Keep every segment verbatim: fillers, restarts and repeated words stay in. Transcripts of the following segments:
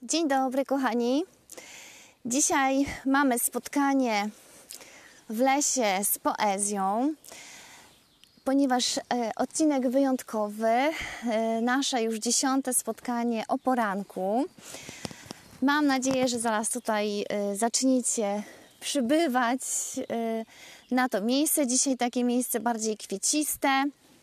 Dzień dobry, kochani. Dzisiaj mamy spotkanie w lesie z poezją, ponieważ e, odcinek wyjątkowy, e, nasze już dziesiąte spotkanie o poranku. Mam nadzieję, że zaraz tutaj e, zaczniecie przybywać e, na to miejsce. Dzisiaj takie miejsce bardziej kwieciste,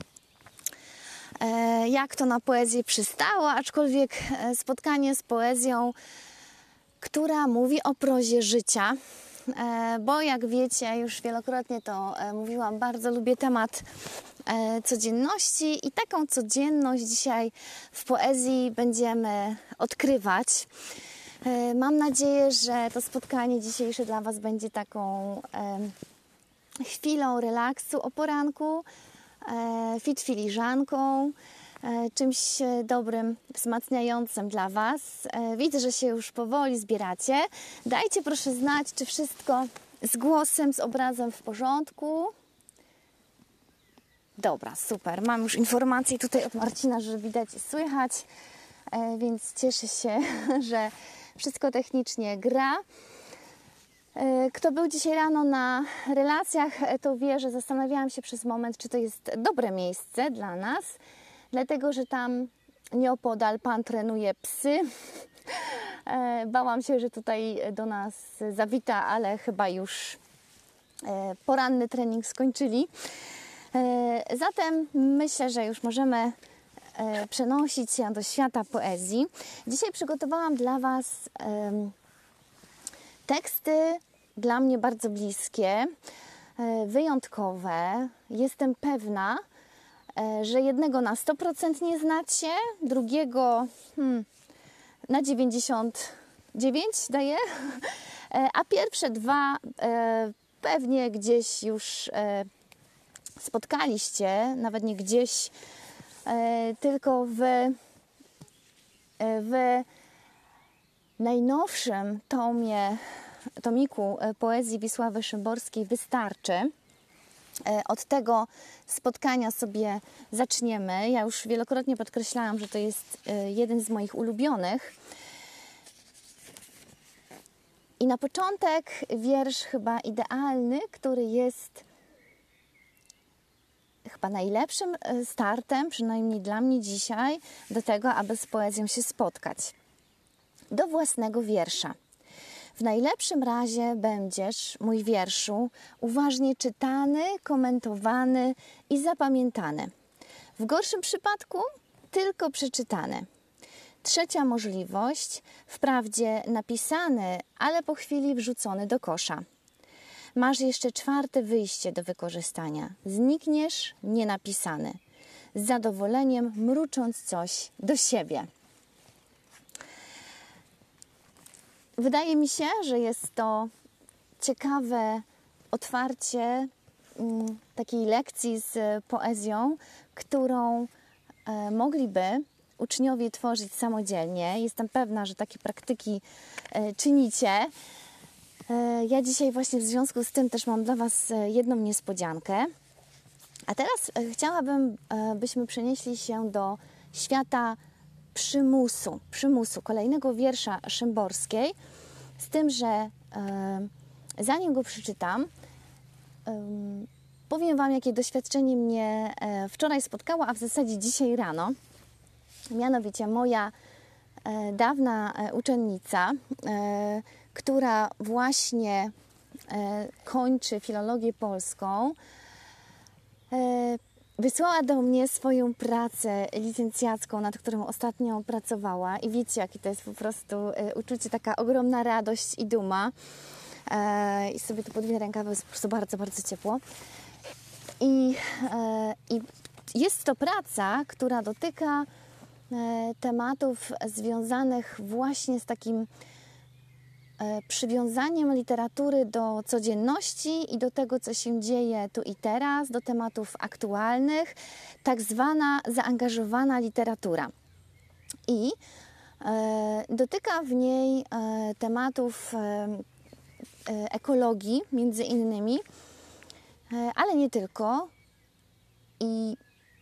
e, jak to na poezję przystało, aczkolwiek e, spotkanie z poezją, która mówi o prozie życia, e, bo jak wiecie, już wielokrotnie to e, mówiłam, bardzo lubię temat e, codzienności i taką codzienność dzisiaj w poezji będziemy odkrywać. E, mam nadzieję, że to spotkanie dzisiejsze dla Was będzie taką e, chwilą relaksu o poranku, e, fit filiżanką, czymś dobrym, wzmacniającym dla Was. Widzę, że się już powoli zbieracie. Dajcie proszę znać, czy wszystko z głosem, z obrazem w porządku. Dobra, super. Mam już informację tutaj od Marcina, że widać i słychać, więc cieszę się, że wszystko technicznie gra. Kto był dzisiaj rano na relacjach, to wie, że zastanawiałam się przez moment, czy to jest dobre miejsce dla nas, dlatego że tam nieopodal pan trenuje psy. Bałam się, że tutaj do nas zawita, ale chyba już poranny trening skończyli. Zatem myślę, że już możemy przenosić się do świata poezji. Dzisiaj przygotowałam dla Was teksty dla mnie bardzo bliskie, wyjątkowe. Jestem pewna, że jednego na sto procent nie znacie, drugiego hmm, na dziewięćdziesiąt dziewięć daję, a pierwsze dwa e, pewnie gdzieś już e, spotkaliście, nawet nie gdzieś, e, tylko w, w najnowszym tomie, tomiku poezji Wisławy Szymborskiej Wystarczy. Od tego spotkania sobie zaczniemy. Ja już wielokrotnie podkreślałam, że to jest jeden z moich ulubionych. I na początek wiersz chyba idealny, który jest chyba najlepszym startem, przynajmniej dla mnie dzisiaj, do tego, aby z poezją się spotkać. Do własnego wiersza. W najlepszym razie będziesz, mój wierszu, uważnie czytany, komentowany i zapamiętany. W gorszym przypadku tylko przeczytany. Trzecia możliwość, wprawdzie napisany, ale po chwili wrzucony do kosza. Masz jeszcze czwarte wyjście do wykorzystania. Znikniesz nienapisany, z zadowoleniem mrucząc coś do siebie. Wydaje mi się, że jest to ciekawe otwarcie m, takiej lekcji z poezją, którą e, mogliby uczniowie tworzyć samodzielnie. Jestem pewna, że takie praktyki e, czynicie. E, ja dzisiaj właśnie w związku z tym też mam dla Was jedną niespodziankę. A teraz e, chciałabym, e, byśmy przenieśli się do świata przymusu, przymusu, kolejnego wiersza Szymborskiej, z tym, że e, zanim go przeczytam, e, powiem Wam, jakie doświadczenie mnie e, wczoraj spotkało, a w zasadzie dzisiaj rano. Mianowicie moja e, dawna e, uczennica, e, która właśnie e, kończy filologię polską, e, wysłała do mnie swoją pracę licencjacką, nad którą ostatnio pracowała, i wiecie, jakie to jest po prostu e, uczucie, taka ogromna radość i duma. E, I sobie to podwinę rękawy, jest po prostu bardzo, bardzo ciepło. I, e, I jest to praca, która dotyka e, tematów związanych właśnie z takim e, przywiązaniem literatury do codzienności i do tego, co się dzieje tu i teraz, do tematów aktualnych, tak zwana zaangażowana literatura. I e, dotyka w niej e, tematów e, ekologii, między innymi, ale nie tylko. I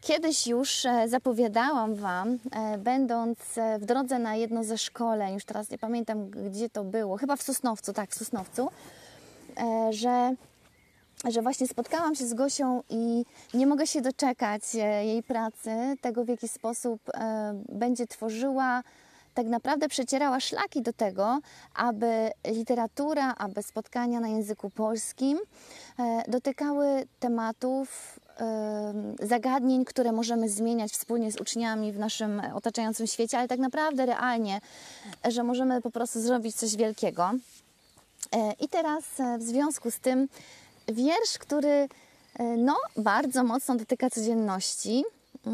Kiedyś już zapowiadałam Wam, będąc w drodze na jedno ze szkoleń, już teraz nie pamiętam, gdzie to było, chyba w Sosnowcu, tak, w Sosnowcu, że, że właśnie spotkałam się z Gosią i nie mogę się doczekać jej pracy, tego w jaki sposób będzie tworzyła, tak naprawdę przecierała szlaki do tego, aby literatura, aby spotkania na języku polskim dotykały tematów, zagadnień, które możemy zmieniać wspólnie z uczniami w naszym otaczającym świecie, ale tak naprawdę realnie, że możemy po prostu zrobić coś wielkiego. I teraz w związku z tym wiersz, który no, bardzo mocno dotyka codzienności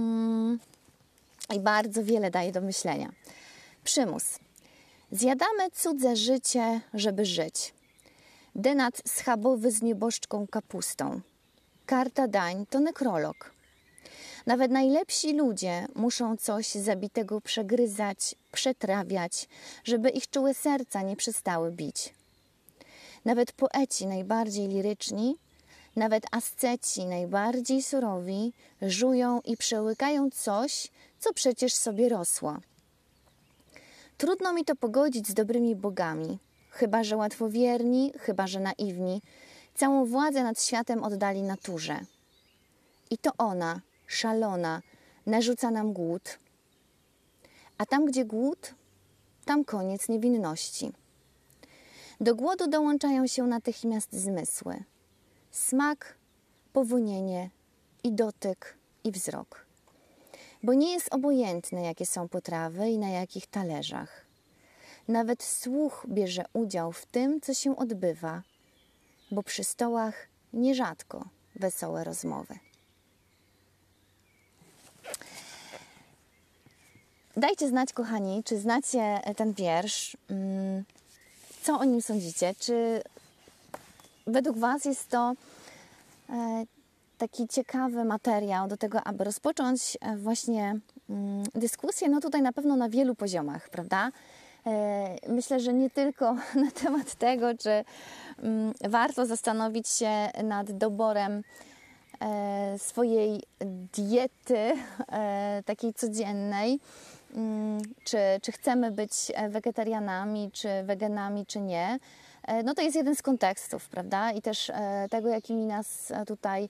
i bardzo wiele daje do myślenia. Przymus. Zjadamy cudze życie, żeby żyć. Denat schabowy z nieboszczką kapustą. Karta dań to nekrolog. Nawet najlepsi ludzie muszą coś zabitego przegryzać, przetrawiać, żeby ich czułe serca nie przestały bić. Nawet poeci najbardziej liryczni, nawet asceci najbardziej surowi żują i przełykają coś, co przecież sobie rosło. Trudno mi to pogodzić z dobrymi bogami, chyba że łatwowierni, chyba że naiwni, całą władzę nad światem oddali naturze. I to ona, szalona, narzuca nam głód. A tam, gdzie głód, tam koniec niewinności. Do głodu dołączają się natychmiast zmysły. Smak, powonienie i dotyk i wzrok. Bo nie jest obojętne, jakie są potrawy i na jakich talerzach. Nawet słuch bierze udział w tym, co się odbywa, bo przy stołach nierzadko wesołe rozmowy. Dajcie znać, kochani, czy znacie ten wiersz, co o nim sądzicie, czy według Was jest to taki ciekawy materiał do tego, aby rozpocząć właśnie dyskusję, no tutaj na pewno na wielu poziomach, prawda? Myślę, że nie tylko na temat tego, czy warto zastanowić się nad doborem swojej diety takiej codziennej, czy, czy chcemy być wegetarianami, czy weganami, czy nie. No to jest jeden z kontekstów, prawda? I też tego, jakimi nas tutaj,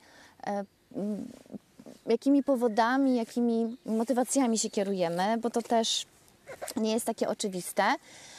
jakimi powodami, jakimi motywacjami się kierujemy, bo to też nie jest takie oczywiste.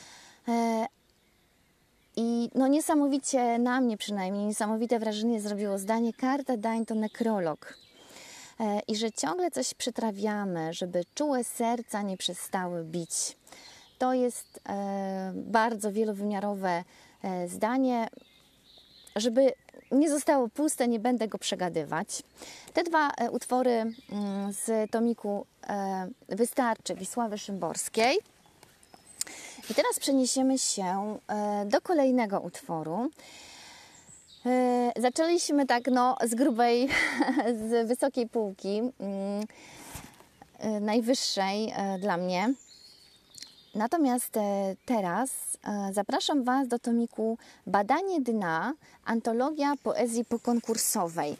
I no niesamowicie, na mnie przynajmniej, niesamowite wrażenie zrobiło zdanie: karta dań to nekrolog. I że ciągle coś przytrawiamy, żeby czułe serca nie przestały bić. To jest bardzo wielowymiarowe zdanie. Żeby nie zostało puste, nie będę go przegadywać. Te dwa utwory z tomiku Wystarczy Wisławy Szymborskiej. I teraz przeniesiemy się do kolejnego utworu. Zaczęliśmy tak no, z grubej, z wysokiej półki, najwyższej dla mnie. Natomiast teraz zapraszam Was do tomiku Badanie dna, antologia poezji pokonkursowej.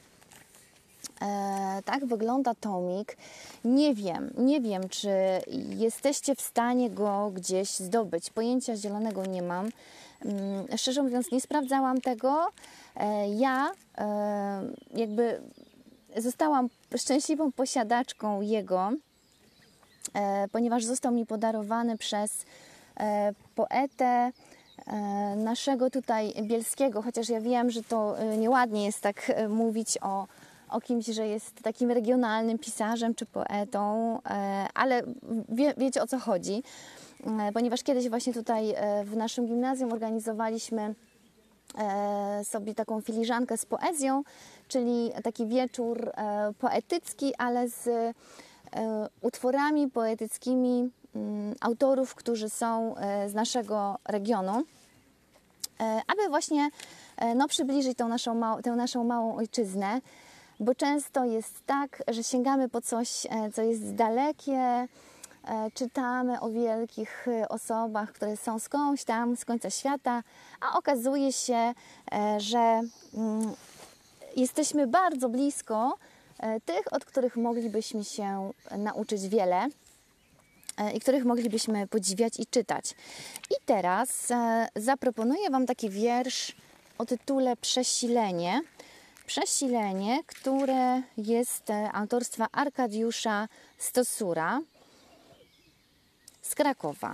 Tak wygląda tomik. Nie wiem, nie wiem, czy jesteście w stanie go gdzieś zdobyć. Pojęcia zielonego nie mam. Szczerze mówiąc, nie sprawdzałam tego. Ja jakby zostałam szczęśliwą posiadaczką jego, ponieważ został mi podarowany przez poetę naszego tutaj bielskiego, chociaż ja wiem, że to nieładnie jest tak mówić o, o kimś, że jest takim regionalnym pisarzem czy poetą, ale wie, wiecie, o co chodzi, ponieważ kiedyś właśnie tutaj w naszym gimnazjum organizowaliśmy sobie taką filiżankę z poezją, czyli taki wieczór poetycki, ale z utworami poetyckimi autorów, którzy są z naszego regionu, aby właśnie no, przybliżyć tą naszą, mał, tę naszą małą ojczyznę, bo często jest tak, że sięgamy po coś, co jest dalekie, czytamy o wielkich osobach, które są skądś tam, z końca świata, a okazuje się, że jesteśmy bardzo blisko tych, od których moglibyśmy się nauczyć wiele i których moglibyśmy podziwiać i czytać. I teraz zaproponuję Wam taki wiersz o tytule Przesilenie. Przesilenie, które jest autorstwa Arkadiusza Stosura z Krakowa.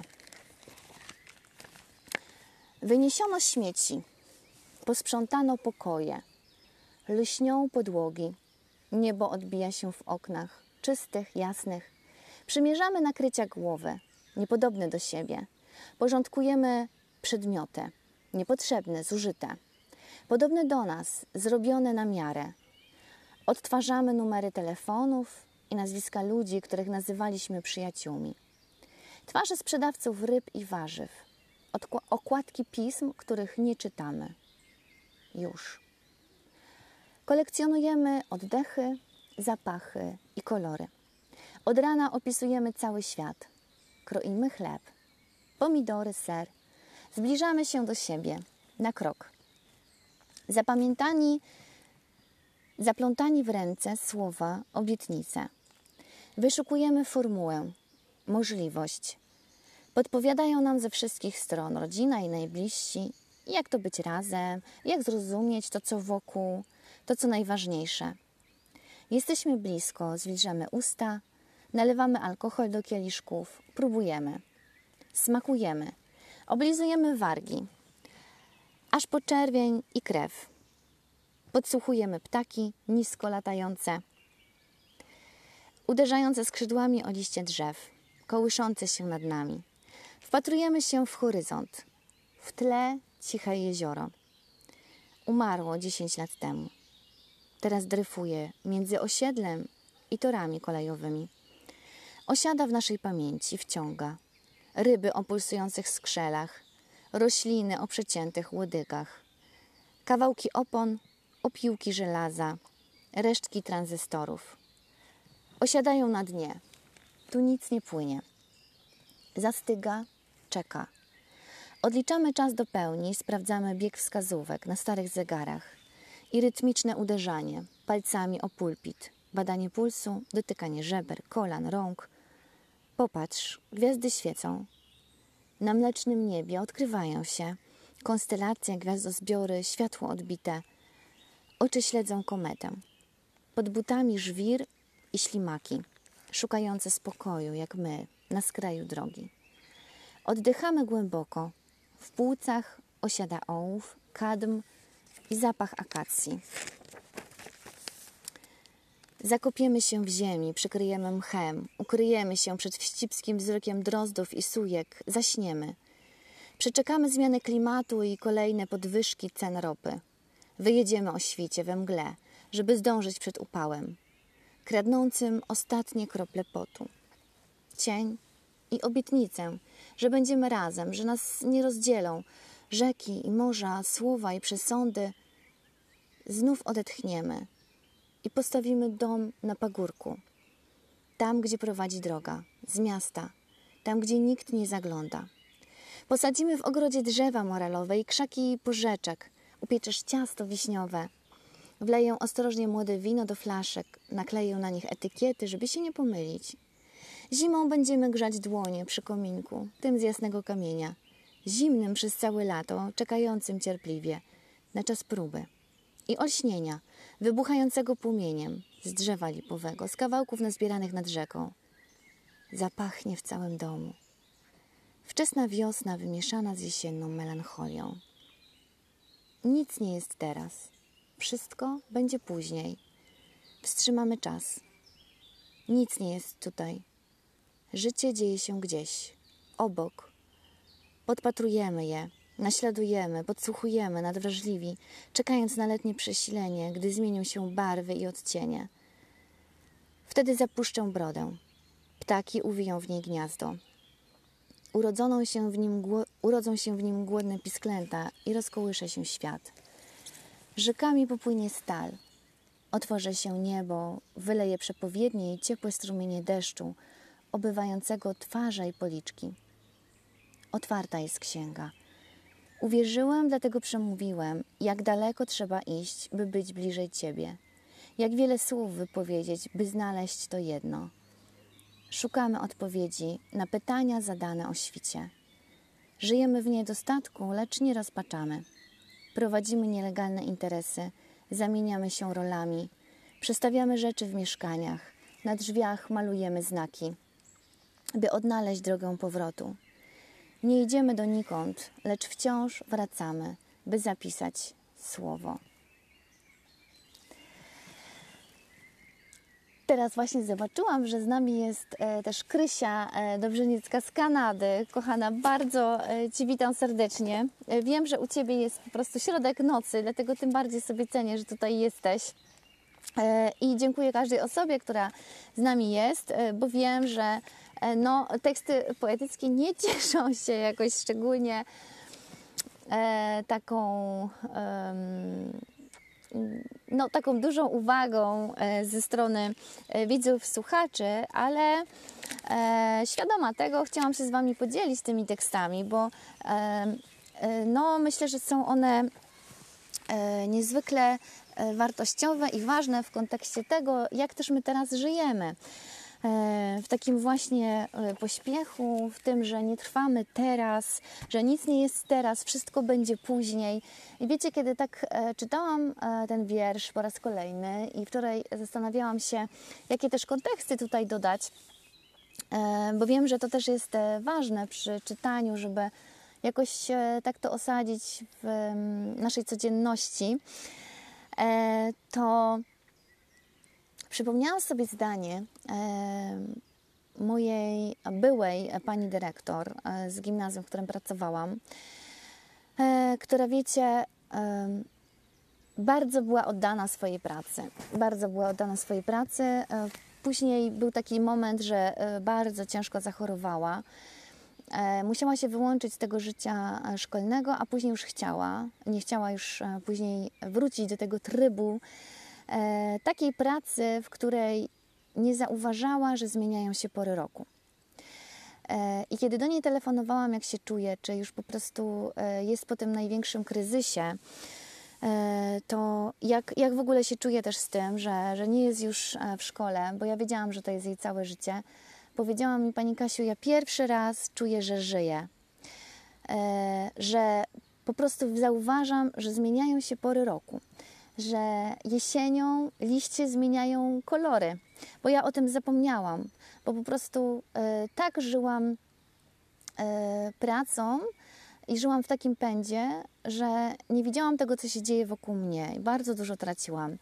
Wyniesiono śmieci, posprzątano pokoje, lśnią podłogi, niebo odbija się w oknach, czystych, jasnych. Przymierzamy nakrycia głowy, niepodobne do siebie. Porządkujemy przedmioty, niepotrzebne, zużyte. Podobne do nas, zrobione na miarę. Odtwarzamy numery telefonów i nazwiska ludzi, których nazywaliśmy przyjaciółmi. Twarze sprzedawców ryb i warzyw. Okładki pism, których nie czytamy. Już. Kolekcjonujemy oddechy, zapachy i kolory. Od rana opisujemy cały świat. Kroimy chleb, pomidory, ser. Zbliżamy się do siebie na krok. Zapamiętani, zaplątani w ręce słowa, obietnice. Wyszukujemy formułę, możliwość. Podpowiadają nam ze wszystkich stron rodzina i najbliżsi, jak to być razem, jak zrozumieć to, co wokół, to, co najważniejsze. Jesteśmy blisko, zwilżamy usta, nalewamy alkohol do kieliszków, próbujemy, smakujemy, oblizujemy wargi, aż po czerwień i krew. Podsłuchujemy ptaki nisko latające, uderzające skrzydłami o liście drzew, kołyszące się nad nami. Wpatrujemy się w horyzont. W tle ciche jezioro. Umarło dziesięć lat temu. Teraz dryfuje między osiedlem i torami kolejowymi. Osiada w naszej pamięci, wciąga. Ryby o pulsujących skrzelach, rośliny o przeciętych łodygach, kawałki opon, opiłki żelaza, resztki tranzystorów. Osiadają na dnie. Tu nic nie płynie. Zastyga, czeka. Odliczamy czas do pełni, sprawdzamy bieg wskazówek na starych zegarach i rytmiczne uderzanie palcami o pulpit, badanie pulsu, dotykanie żeber, kolan, rąk. Popatrz, gwiazdy świecą. Na mlecznym niebie odkrywają się konstelacje, gwiazdozbiory, światło odbite. Oczy śledzą kometę. Pod butami żwir i ślimaki, szukające spokoju, jak my, na skraju drogi. Oddychamy głęboko. W płucach osiada ołów, kadm i zapach akacji. Zakopiemy się w ziemi, przykryjemy mchem, ukryjemy się przed wścibskim wzrokiem drozdów i sujek, zaśniemy. Przeczekamy zmiany klimatu i kolejne podwyżki cen ropy. Wyjedziemy o świcie we mgle, żeby zdążyć przed upałem, kradnącym ostatnie krople potu. Cień i obietnicę, że będziemy razem, że nas nie rozdzielą. Rzeki i morza, słowa i przesądy. Znów odetchniemy i postawimy dom na pagórku. Tam, gdzie prowadzi droga, z miasta, tam, gdzie nikt nie zagląda. Posadzimy w ogrodzie drzewa moralowe i krzaki porzeczek. Upieczesz ciasto wiśniowe. Wleję ostrożnie młode wino do flaszek. Nakleję na nich etykiety, żeby się nie pomylić. Zimą będziemy grzać dłonie przy kominku, tym z jasnego kamienia. Zimnym przez całe lato, czekającym cierpliwie na czas próby i olśnienia, wybuchającego płomieniem z drzewa lipowego, z kawałków nazbieranych nad rzeką. Zapachnie w całym domu. Wczesna wiosna wymieszana z jesienną melancholią. Nic nie jest teraz. Wszystko będzie później. Wstrzymamy czas. Nic nie jest tutaj. Życie dzieje się gdzieś, obok. Podpatrujemy je, naśladujemy, podsłuchujemy, nadwrażliwi, czekając na letnie przesilenie, gdy zmienią się barwy i odcienie. Wtedy zapuszczę brodę. Ptaki uwiją w niej gniazdo. Urodzoną się w nim, urodzą się w nim głodne pisklęta i rozkołysze się świat. Rzekami popłynie stal. Otworzy się niebo, wyleje przepowiednie i ciepłe strumienie deszczu, obywającego twarze i policzki. Otwarta jest księga. Uwierzyłem, dlatego przemówiłem, jak daleko trzeba iść, by być bliżej Ciebie. Jak wiele słów wypowiedzieć, by znaleźć to jedno. Szukamy odpowiedzi na pytania zadane o świcie. Żyjemy w niedostatku, lecz nie rozpaczamy. Prowadzimy nielegalne interesy, zamieniamy się rolami, przestawiamy rzeczy w mieszkaniach, na drzwiach malujemy znaki, by odnaleźć drogę powrotu. Nie idziemy donikąd, lecz wciąż wracamy, by zapisać słowo. Teraz właśnie zobaczyłam, że z nami jest e, też Krysia e, Dobrzyniecka z Kanady. Kochana, bardzo e, Ci witam serdecznie. E, wiem, że u Ciebie jest po prostu środek nocy, dlatego tym bardziej sobie cenię, że tutaj jesteś. E, I dziękuję każdej osobie, która z nami jest, e, bo wiem, że e, no, teksty poetyckie nie cieszą się jakoś szczególnie e, taką... no, taką dużą uwagą ze strony widzów, słuchaczy, ale e, świadoma tego chciałam się z Wami podzielić tymi tekstami, bo e, no, myślę, że są one e, niezwykle wartościowe i ważne w kontekście tego, jak też my teraz żyjemy. W takim właśnie pośpiechu, w tym, że nie trwamy teraz, że nic nie jest teraz, wszystko będzie później. I wiecie, kiedy tak czytałam ten wiersz po raz kolejny i wczoraj zastanawiałam się, jakie też konteksty tutaj dodać, bo wiem, że to też jest ważne przy czytaniu, żeby jakoś tak to osadzić w naszej codzienności, to przypomniałam sobie zdanie e, mojej byłej pani dyrektor e, z gimnazjum, w którym pracowałam, e, która, wiecie, e, bardzo była oddana swojej pracy. Bardzo była oddana swojej pracy. E, później był taki moment, że e, bardzo ciężko zachorowała. E, musiała się wyłączyć z tego życia szkolnego, a później już chciała. Nie chciała już e, później wrócić do tego trybu E, takiej pracy, w której nie zauważała, że zmieniają się pory roku. E, I kiedy do niej telefonowałam, jak się czuje, czy już po prostu e, jest po tym największym kryzysie, e, to jak, jak w ogóle się czuje też z tym, że, że nie jest już w szkole, bo ja wiedziałam, że to jest jej całe życie, powiedziała mi: Pani Kasiu, ja pierwszy raz czuję, że żyję, e, że po prostu zauważam, że zmieniają się pory roku, że jesienią liście zmieniają kolory, bo ja o tym zapomniałam, bo po prostu e, tak żyłam e, pracą i żyłam w takim pędzie, że nie widziałam tego, co się dzieje wokół mnie i bardzo dużo traciłam.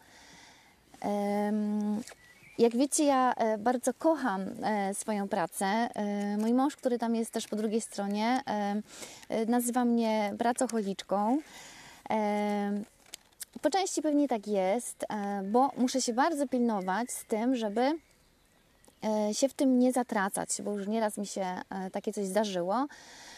E, jak wiecie, ja e, bardzo kocham e, swoją pracę. E, mój mąż, który tam jest też po drugiej stronie, e, e, nazywa mnie pracocholiczką. E, Po części pewnie tak jest, bo muszę się bardzo pilnować z tym, żeby się w tym nie zatracać, bo już nieraz mi się takie coś zdarzyło.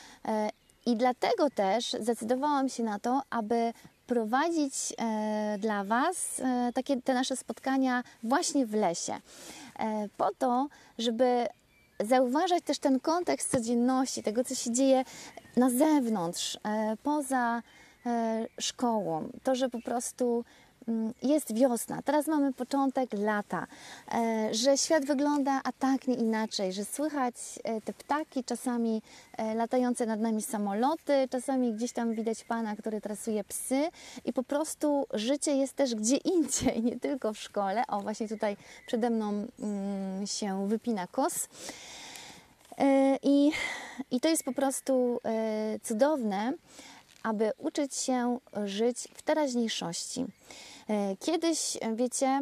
I dlatego też zdecydowałam się na to, aby prowadzić dla Was takie te nasze spotkania właśnie w lesie. Po to, żeby zauważać też ten kontekst codzienności, tego, co się dzieje na zewnątrz, poza szkołą, to, że po prostu jest wiosna, teraz mamy początek lata, że świat wygląda a tak nie inaczej, że słychać te ptaki, czasami latające nad nami samoloty, czasami gdzieś tam widać pana, który tresuje psy i po prostu życie jest też gdzie indziej, nie tylko w szkole. O, właśnie tutaj przede mną się wypina kos. I, i to jest po prostu cudowne, aby uczyć się żyć w teraźniejszości. Kiedyś, wiecie,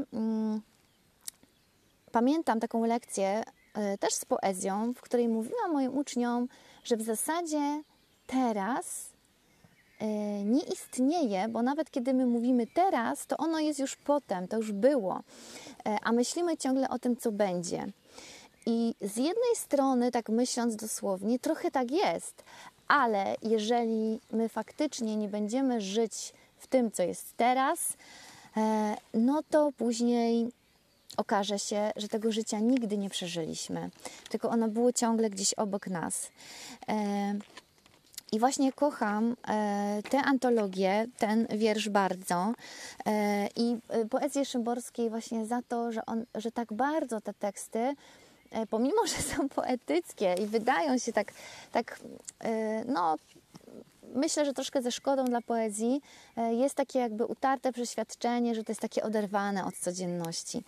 pamiętam taką lekcję też z poezją, w której mówiłam moim uczniom, że w zasadzie teraz nie istnieje, bo nawet kiedy my mówimy teraz, to ono jest już potem, to już było, a myślimy ciągle o tym, co będzie. I z jednej strony, tak myśląc dosłownie, trochę tak jest, ale jeżeli my faktycznie nie będziemy żyć w tym, co jest teraz, no to później okaże się, że tego życia nigdy nie przeżyliśmy, tylko ono było ciągle gdzieś obok nas. I właśnie kocham e, tę antologię, ten wiersz bardzo e, i e, poezję Szymborskiej właśnie za to, że, on, że tak bardzo te teksty, e, pomimo że są poetyckie i wydają się tak, tak e, no myślę, że troszkę ze szkodą dla poezji, e, jest takie jakby utarte przeświadczenie, że to jest takie oderwane od codzienności.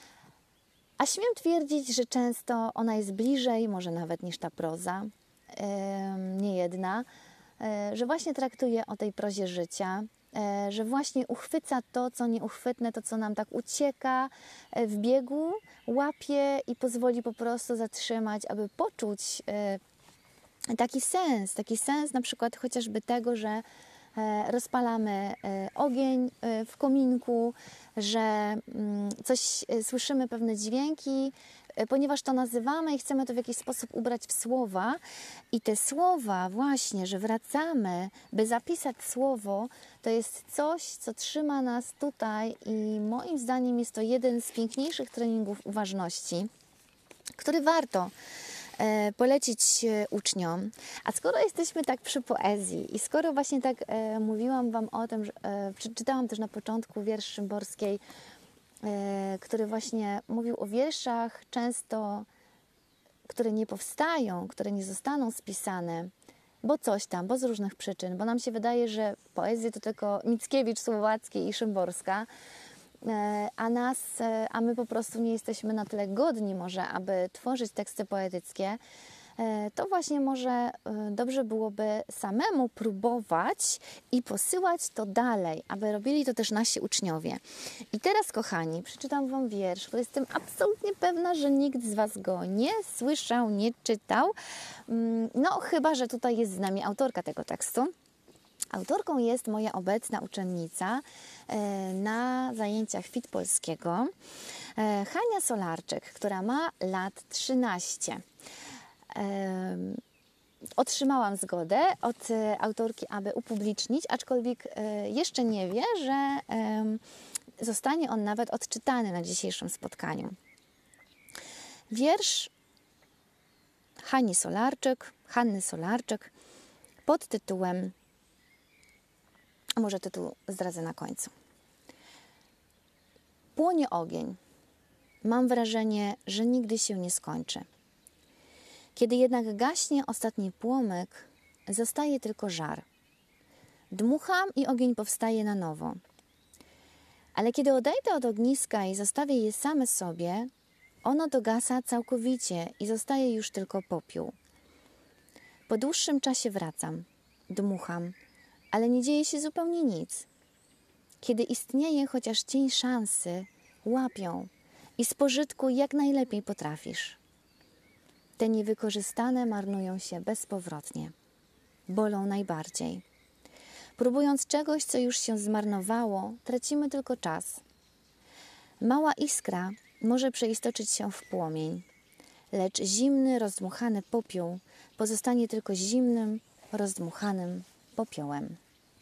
A śmiem twierdzić, że często ona jest bliżej, może nawet niż ta proza, nie jedna, że właśnie traktuje o tej prozie życia, że właśnie uchwyca to, co nieuchwytne, to, co nam tak ucieka w biegu, łapie i pozwoli po prostu zatrzymać, aby poczuć taki sens, taki sens na przykład chociażby tego, że rozpalamy ogień w kominku, że coś słyszymy, pewne dźwięki, ponieważ to nazywamy i chcemy to w jakiś sposób ubrać w słowa. I te słowa właśnie, że wracamy, by zapisać słowo, to jest coś, co trzyma nas tutaj i moim zdaniem jest to jeden z piękniejszych treningów uważności, który warto polecić uczniom. A skoro jesteśmy tak przy poezji i skoro właśnie tak e, mówiłam Wam o tym, że e, przeczytałam też na początku wiersz Szymborskiej, e, który właśnie mówił o wierszach często, które nie powstają, które nie zostaną spisane, bo coś tam, bo z różnych przyczyn, bo nam się wydaje, że poezja to tylko Mickiewicz, Słowacki i Szymborska, a nas, a my po prostu nie jesteśmy na tyle godni może, aby tworzyć teksty poetyckie, to właśnie może dobrze byłoby samemu próbować i posyłać to dalej, aby robili to też nasi uczniowie. I teraz, kochani, przeczytam Wam wiersz, który jestem absolutnie pewna, że nikt z Was go nie słyszał, nie czytał, no chyba że tutaj jest z nami autorka tego tekstu. Autorką jest moja obecna uczennica na zajęciach Fit Polskiego, Hania Solarczyk, która ma lat trzynaście. Otrzymałam zgodę od autorki, aby upublicznić, aczkolwiek jeszcze nie wie, że zostanie on nawet odczytany na dzisiejszym spotkaniu. Wiersz Hani Solarczyk, Hanny Solarczyk pod tytułem, a może tytuł zdradzę na końcu. Płonie ogień. Mam wrażenie, że nigdy się nie skończy. Kiedy jednak gaśnie ostatni płomyk, zostaje tylko żar. Dmucham i ogień powstaje na nowo. Ale kiedy odejdę od ogniska i zostawię je same sobie, ono dogasa całkowicie i zostaje już tylko popiół. Po dłuższym czasie wracam, dmucham, ale nie dzieje się zupełnie nic. Kiedy istnieje chociaż cień szansy, łapią i z pożytku jak najlepiej potrafisz. Te niewykorzystane marnują się bezpowrotnie. Bolą najbardziej. Próbując czegoś, co już się zmarnowało, tracimy tylko czas. Mała iskra może przeistoczyć się w płomień, lecz zimny, rozdmuchany popiół pozostanie tylko zimnym, rozdmuchanym popiołem.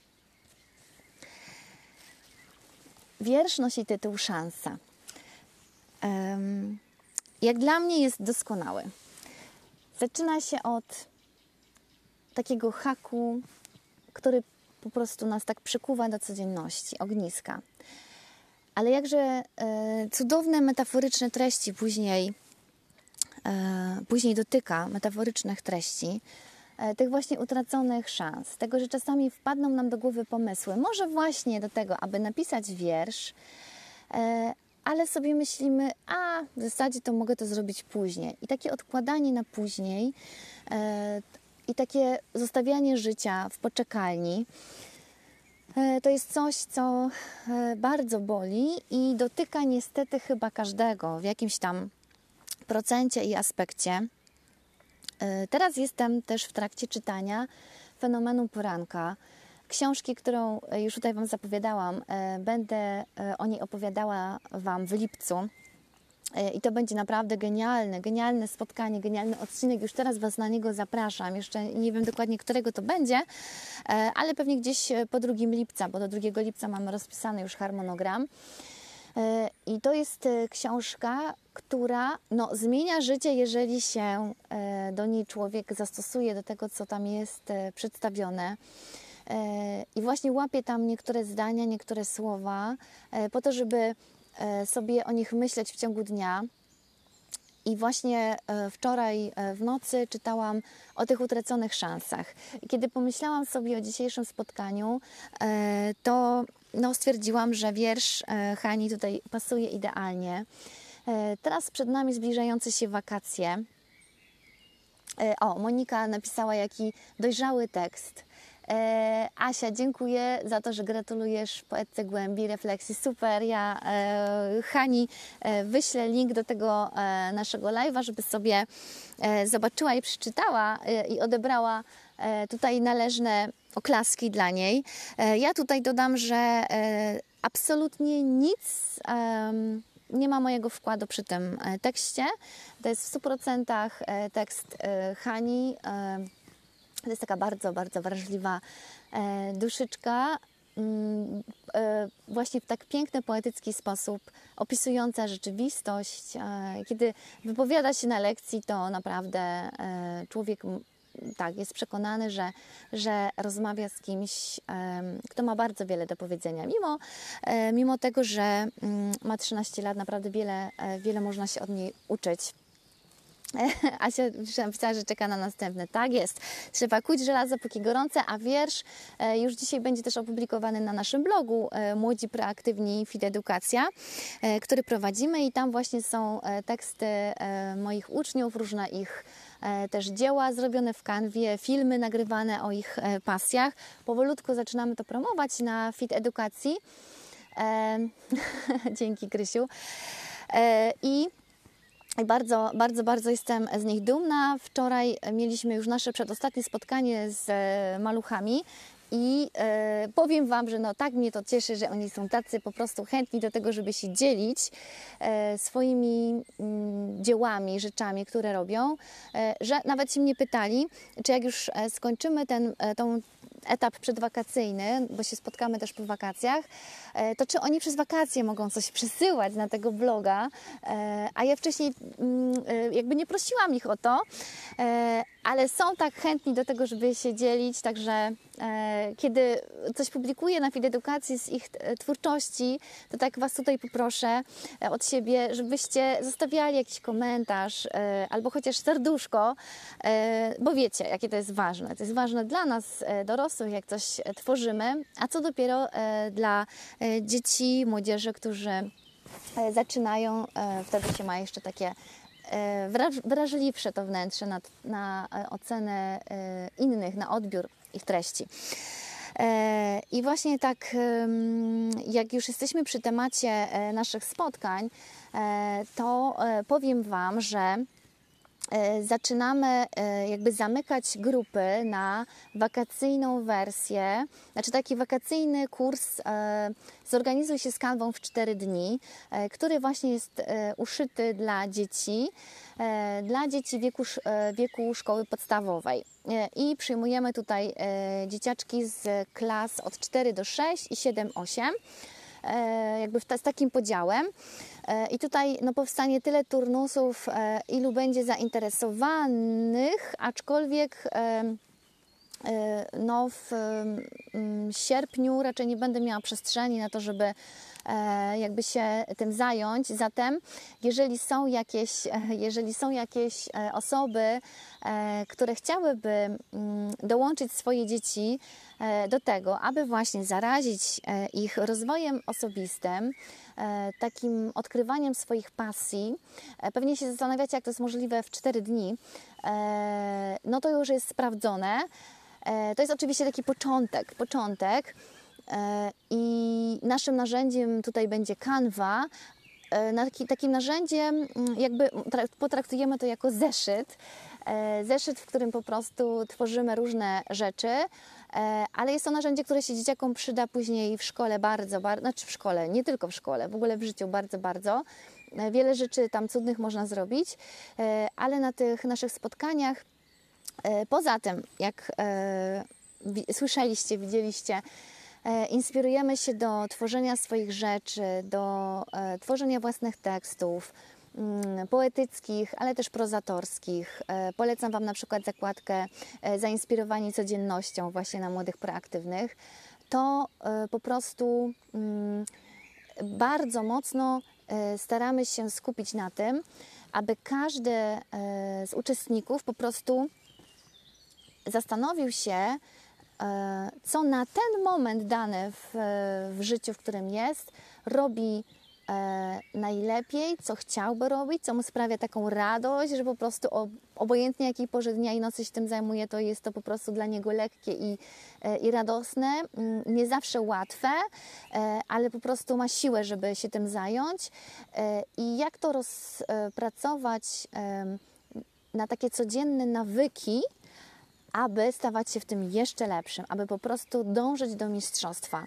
Wiersz nosi tytuł Szansa. Um, jak dla mnie jest doskonały. Zaczyna się od takiego haku, który po prostu nas tak przykuwa do codzienności, ogniska. Ale jakże e, cudowne, metaforyczne treści później, e, później dotyka, metaforycznych treści, e, tych właśnie utraconych szans, tego, że czasami wpadną nam do głowy pomysły, może właśnie do tego, aby napisać wiersz, e, ale sobie myślimy, a w zasadzie to mogę to zrobić później. I takie odkładanie na później e, i takie zostawianie życia w poczekalni, e, to jest coś, co e, bardzo boli i dotyka niestety chyba każdego w jakimś tam procencie i aspekcie. E, teraz jestem też w trakcie czytania Fenomenu poranka, książki, którą już tutaj Wam zapowiadałam. Będę o niej opowiadała Wam w lipcu i to będzie naprawdę genialne, genialne spotkanie, genialny odcinek. Już teraz Was na niego zapraszam. Jeszcze nie wiem dokładnie, którego to będzie, ale pewnie gdzieś po drugim lipca, bo do drugiego lipca mamy rozpisany już harmonogram. I to jest książka, która no, zmienia życie, jeżeli się do niej człowiek zastosuje do tego, co tam jest przedstawione. I właśnie łapie tam niektóre zdania, niektóre słowa, po to, żeby sobie o nich myśleć w ciągu dnia. I właśnie wczoraj w nocy czytałam o tych utraconych szansach. I kiedy pomyślałam sobie o dzisiejszym spotkaniu, to no, stwierdziłam, że wiersz Hani tutaj pasuje idealnie. Teraz przed nami zbliżające się wakacje. O, Monika napisała jaki dojrzały tekst. E, Asia, dziękuję za to, że gratulujesz poetce głębi, refleksji. Super, ja e, Hani e, wyślę link do tego e, naszego live'a, żeby sobie e, zobaczyła i przeczytała e, i odebrała e, tutaj należne oklaski dla niej. E, ja tutaj dodam, że e, absolutnie nic e, nie ma mojego wkładu przy tym e, tekście. To jest w stu procentach e, tekst e, Hani. E, To jest taka bardzo, bardzo wrażliwa e, duszyczka, mm, e, właśnie w tak piękny, poetycki sposób opisująca rzeczywistość. E, kiedy wypowiada się na lekcji, to naprawdę e, człowiek tak, jest przekonany, że, że rozmawia z kimś, e, kto ma bardzo wiele do powiedzenia. Mimo, e, mimo tego, że mm, ma trzynaście lat, naprawdę wiele, e, wiele można się od niej uczyć. Asia napisała, że czeka na następne. Tak jest. Trzeba kuć żelazo póki gorące, a wiersz już dzisiaj będzie też opublikowany na naszym blogu Młodzi Proaktywni Fit Edukacja, który prowadzimy i tam właśnie są teksty moich uczniów, różne ich też dzieła zrobione w kanwie, filmy nagrywane o ich pasjach. Powolutku zaczynamy to promować na Fit Edukacji. Dzięki, Krysiu. I I bardzo, bardzo, bardzo jestem z nich dumna. Wczoraj mieliśmy już nasze przedostatnie spotkanie z maluchami i e, powiem Wam, że no tak mnie to cieszy, że oni są tacy po prostu chętni do tego, żeby się dzielić e, swoimi m, dziełami, rzeczami, które robią, e, że nawet się mnie pytali, czy jak już e, skończymy ten, e, tą etap przedwakacyjny, bo się spotkamy też po wakacjach, to czy oni przez wakacje mogą coś przesyłać na tego bloga, a ja wcześniej jakby nie prosiłam ich o to, ale są tak chętni do tego, żeby się dzielić, także kiedy coś publikuję na Fit Edukacji z ich twórczości, to tak Was tutaj poproszę od siebie, żebyście zostawiali jakiś komentarz albo chociaż serduszko, bo wiecie, jakie to jest ważne. To jest ważne dla nas dorosłych, jak coś tworzymy, a co dopiero dla dzieci, młodzieży, którzy zaczynają, wtedy się ma jeszcze takie wrażliwsze to wnętrze na, na ocenę innych, na odbiór ich treści. I właśnie tak, jak już jesteśmy przy temacie naszych spotkań, to powiem Wam, że zaczynamy jakby zamykać grupy na wakacyjną wersję, znaczy taki wakacyjny kurs Zorganizuj się z kanwą w cztery dni, który właśnie jest uszyty dla dzieci, dla dzieci wieku, wieku szkoły podstawowej. I przyjmujemy tutaj dzieciaczki z klas od cztery do sześciu i siedem do ośmiu. Jakby z takim podziałem. I tutaj no, powstanie tyle turnusów, ilu będzie zainteresowanych, aczkolwiek no, w sierpniu raczej nie będę miała przestrzeni na to, żeby jakby się tym zająć. Zatem jeżeli są jakieś, jeżeli są jakieś osoby, które chciałyby dołączyć swoje dzieci do tego, aby właśnie zarazić ich rozwojem osobistym, takim odkrywaniem swoich pasji, pewnie się zastanawiacie, jak to jest możliwe w cztery dni, no to już jest sprawdzone. To jest oczywiście taki początek, początek i naszym narzędziem tutaj będzie Canva. Takim narzędziem jakby potraktujemy to jako zeszyt, zeszyt, w którym po prostu tworzymy różne rzeczy, ale jest to narzędzie, które się dzieciakom przyda później w szkole bardzo, bardzo, znaczy w szkole, nie tylko w szkole, w ogóle w życiu bardzo, bardzo. Wiele rzeczy tam cudnych można zrobić, ale na tych naszych spotkaniach, poza tym, jak słyszeliście, widzieliście, Inspirujemy się do tworzenia swoich rzeczy, do tworzenia własnych tekstów, poetyckich, ale też prozatorskich. Polecam Wam na przykład zakładkę Zainspirowani codziennością właśnie na młodych proaktywnych. To po prostu bardzo mocno staramy się skupić na tym, aby każdy z uczestników po prostu zastanowił się, co na ten moment dany w, w życiu, w którym jest, robi najlepiej, co chciałby robić, co mu sprawia taką radość, że po prostu obojętnie jakiej porze dnia i nocy się tym zajmuje, to jest to po prostu dla niego lekkie i, i radosne, nie zawsze łatwe, ale po prostu ma siłę, żeby się tym zająć. I jak to rozpracować na takie codzienne nawyki, aby stawać się w tym jeszcze lepszym, aby po prostu dążyć do mistrzostwa.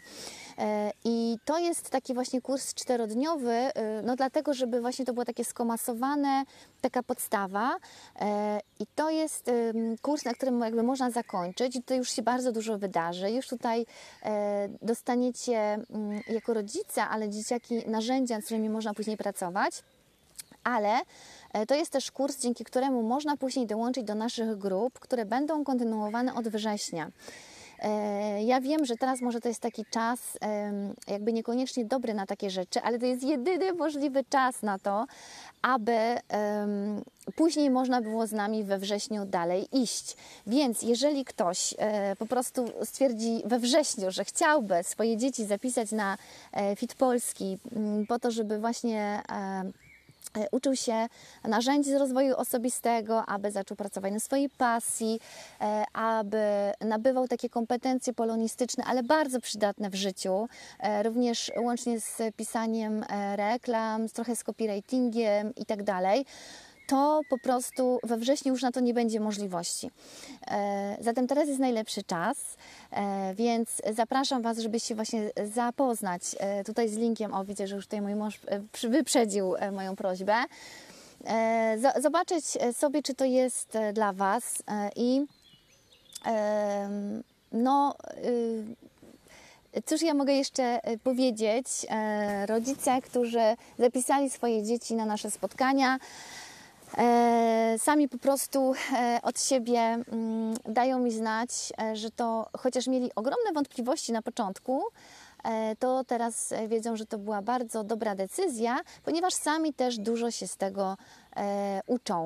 I to jest taki właśnie kurs czterodniowy, no dlatego, żeby właśnie to było takie skomasowane, taka podstawa. I to jest kurs, na którym jakby można zakończyć i tutaj już się bardzo dużo wydarzy. Już tutaj dostaniecie jako rodzice, ale dzieciaki narzędzia, z którymi można później pracować. Ale to jest też kurs, dzięki któremu można później dołączyć do naszych grup, które będą kontynuowane od września. Ja wiem, że teraz może to jest taki czas jakby niekoniecznie dobry na takie rzeczy, ale to jest jedyny możliwy czas na to, aby później można było z nami we wrześniu dalej iść. Więc jeżeli ktoś po prostu stwierdzi we wrześniu, że chciałby swoje dzieci zapisać na Fit Polski po to, żeby właśnie uczył się narzędzi z rozwoju osobistego, aby zaczął pracować na swojej pasji, aby nabywał takie kompetencje polonistyczne, ale bardzo przydatne w życiu, również łącznie z pisaniem reklam, trochę z copywritingiem i tak dalej, to po prostu we wrześniu już na to nie będzie możliwości. Zatem teraz jest najlepszy czas, więc zapraszam Was, żeby się właśnie zapoznać tutaj z linkiem. O, widzę, że już tutaj mój mąż wyprzedził moją prośbę. Zobaczyć sobie, czy to jest dla Was i no... Cóż ja mogę jeszcze powiedzieć? Rodzice, którzy zapisali swoje dzieci na nasze spotkania, sami po prostu od siebie dają mi znać, że to chociaż mieli ogromne wątpliwości na początku, to teraz wiedzą, że to była bardzo dobra decyzja, ponieważ sami też dużo się z tego uczą.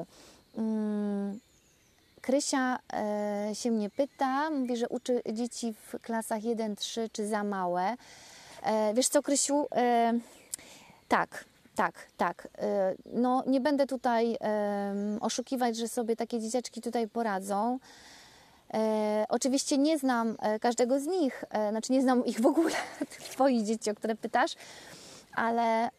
Krysia się mnie pyta, mówi, że uczy dzieci w klasach jeden trzy, czy za małe. Wiesz co, Krysiu? Tak. Tak, tak. No nie będę tutaj oszukiwać, że sobie takie dzieciaczki tutaj poradzą. Oczywiście nie znam każdego z nich, znaczy nie znam ich w ogóle, Twoich dzieci, o które pytasz, ale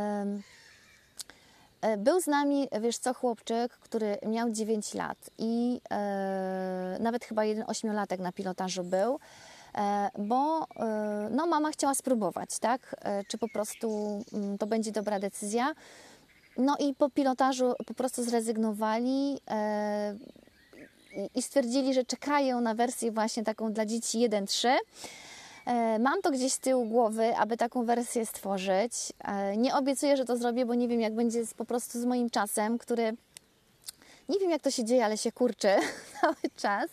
był z nami, wiesz co, chłopczyk, który miał dziewięć lat i nawet chyba jeden ośmiolatek na pilotażu był, bo no, mama chciała spróbować, tak? Czy po prostu to będzie dobra decyzja. No i po pilotażu po prostu zrezygnowali i stwierdzili, że czekają na wersję właśnie taką dla dzieci jeden trzy. Mam to gdzieś z tyłu głowy, aby taką wersję stworzyć. Nie obiecuję, że to zrobię, bo nie wiem, jak będzie po prostu z moim czasem, który nie wiem, jak to się dzieje, ale się kurczy cały czas.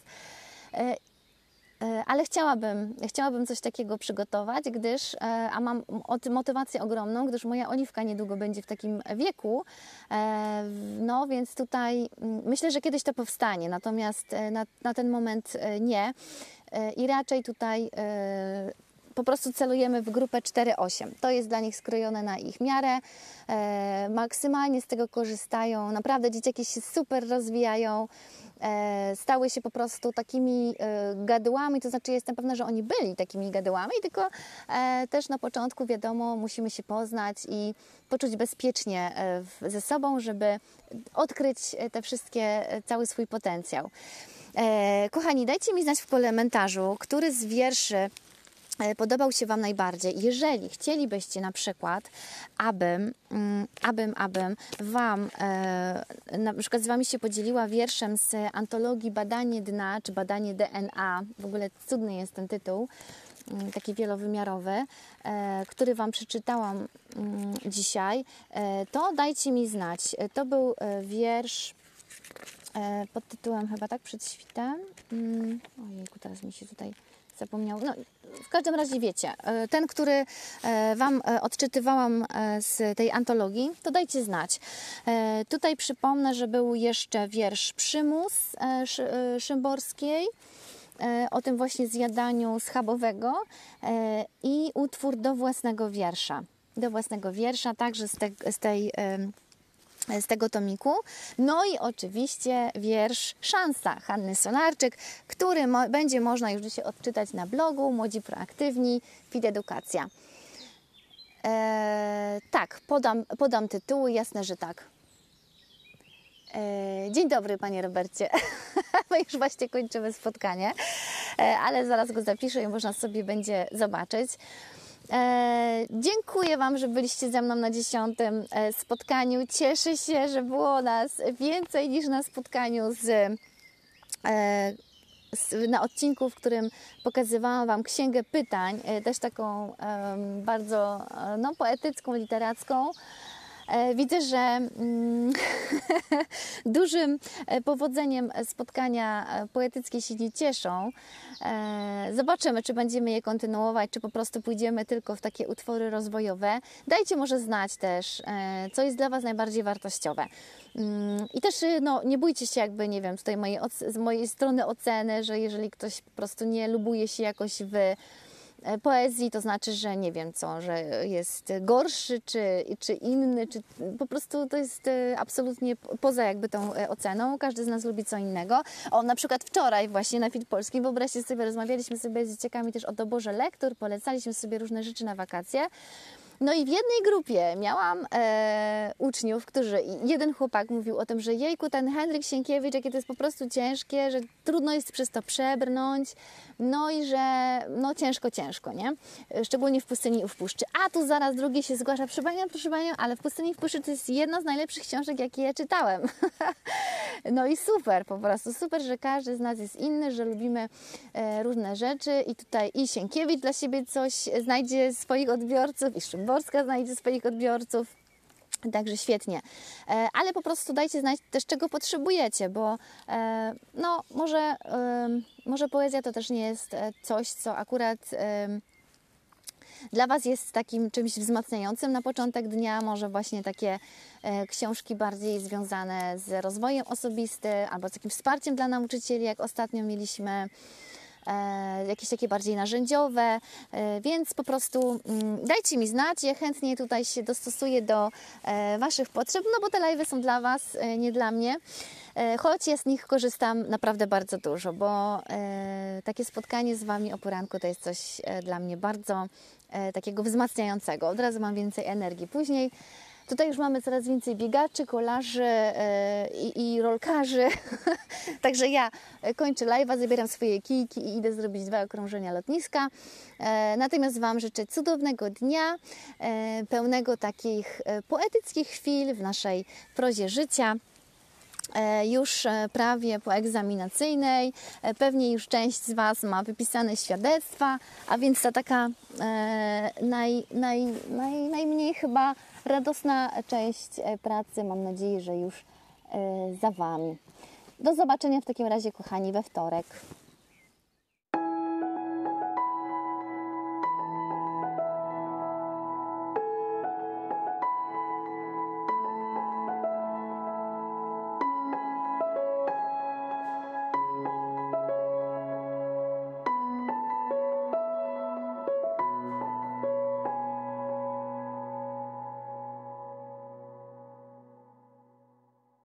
Ale chciałabym, chciałabym coś takiego przygotować, gdyż, a mam motywację ogromną, gdyż moja Oliwka niedługo będzie w takim wieku, no więc tutaj myślę, że kiedyś to powstanie, natomiast na, na ten moment nie i raczej tutaj po prostu celujemy w grupę cztery osiem. To jest dla nich skrojone na ich miarę, maksymalnie z tego korzystają, naprawdę dzieciaki się super rozwijają, stały się po prostu takimi gadułami, to znaczy jestem pewna, że oni byli takimi gadułami, tylko też na początku wiadomo, musimy się poznać i poczuć bezpiecznie ze sobą, żeby odkryć te wszystkie, cały swój potencjał. Kochani, dajcie mi znać w komentarzu, który z wierszy podobał się Wam najbardziej. Jeżeli chcielibyście na przykład, abym, abym, abym Wam, na przykład z Wami się podzieliła wierszem z antologii Badanie dna, czy Badanie D N A, w ogóle cudny jest ten tytuł, taki wielowymiarowy, który Wam przeczytałam dzisiaj, to dajcie mi znać. To był wiersz pod tytułem chyba tak, Przed świtem. Ojejku, teraz mi się tutaj zapomniał. No, w każdym razie wiecie, ten, który Wam odczytywałam z tej antologii, to dajcie znać. Tutaj przypomnę, że był jeszcze wiersz Przymus Szymborskiej, o tym właśnie zjadaniu schabowego i utwór Do własnego wiersza. Do własnego wiersza, także z, te, z tej z tego tomiku. No i oczywiście wiersz Szansa Hanny Solarczyk, który mo będzie można już dzisiaj odczytać na blogu Młodzi Proaktywni, Fidedukacja. Eee, tak, podam, podam tytuły, jasne, że tak. Eee, dzień dobry, Panie Robercie. My już właśnie kończymy spotkanie, eee, ale zaraz go zapiszę i można sobie będzie zobaczyć. E, dziękuję Wam, że byliście ze mną na dziesiątym spotkaniu. Cieszę się, że było nas więcej niż na spotkaniu z, e, z na odcinku, w którym pokazywałam Wam księgę pytań, e, też taką e, bardzo e, no, poetycką, literacką. Widzę, że mm, dużym powodzeniem spotkania poetyckie się nie cieszą. Zobaczymy, czy będziemy je kontynuować, czy po prostu pójdziemy tylko w takie utwory rozwojowe. Dajcie może znać też, co jest dla Was najbardziej wartościowe. I też no, nie bójcie się jakby, nie wiem, tutaj mojej, z mojej strony oceny, że jeżeli ktoś po prostu nie lubuje się jakoś w poezji, to znaczy, że nie wiem co, że jest gorszy, czy, czy inny, czy po prostu to jest absolutnie poza jakby tą oceną. Każdy z nas lubi co innego. O, na przykład wczoraj właśnie na Fit Polskim, wyobraźcie sobie, rozmawialiśmy sobie z dzieciakami też o doborze lektur, polecaliśmy sobie różne rzeczy na wakacje. No i w jednej grupie miałam e, uczniów, którzy, jeden chłopak mówił o tym, że jejku, ten Henryk Sienkiewicz, jakie to jest po prostu ciężkie, że trudno jest przez to przebrnąć, no i że no ciężko, ciężko, nie? Szczególnie w Pustyni i w Puszczy. A tu zaraz drugi się zgłasza, proszę Panią, proszę Panią, ale w Pustyni i w Puszczy to jest jedna z najlepszych książek, jakie ja czytałem. No i super, po prostu super, że każdy z nas jest inny, że lubimy e, różne rzeczy i tutaj i Sienkiewicz dla siebie coś znajdzie swoich odbiorców, i Szymborska znajdzie swoich odbiorców. Także świetnie. E, ale po prostu dajcie znać też, czego potrzebujecie, bo e, no może, e, może poezja to też nie jest coś, co akurat e, dla Was jest takim czymś wzmacniającym na początek dnia, może właśnie takie e, książki bardziej związane z rozwojem osobistym albo z takim wsparciem dla nauczycieli, jak ostatnio mieliśmy, e, jakieś takie bardziej narzędziowe, e, więc po prostu mm, dajcie mi znać, ja chętnie tutaj się dostosuję do e, Waszych potrzeb, no bo te live'y są dla Was, e, nie dla mnie. Choć ja z nich korzystam naprawdę bardzo dużo, bo e, takie spotkanie z Wami o poranku to jest coś e, dla mnie bardzo e, takiego wzmacniającego. Od razu mam więcej energii. Później tutaj już mamy coraz więcej biegaczy, kolarzy e, i, i rolkarzy. Także ja kończę live'a, zabieram swoje kijki i idę zrobić dwa okrążenia lotniska. E, natomiast Wam życzę cudownego dnia, e, pełnego takich poetyckich chwil w naszej prozie życia. Już prawie po egzaminacyjnej, pewnie już część z Was ma wypisane świadectwa, a więc ta taka e, naj, naj, naj, najmniej chyba radosna część pracy, mam nadzieję, że już e, za Wami. Do zobaczenia w takim razie, kochani, we wtorek.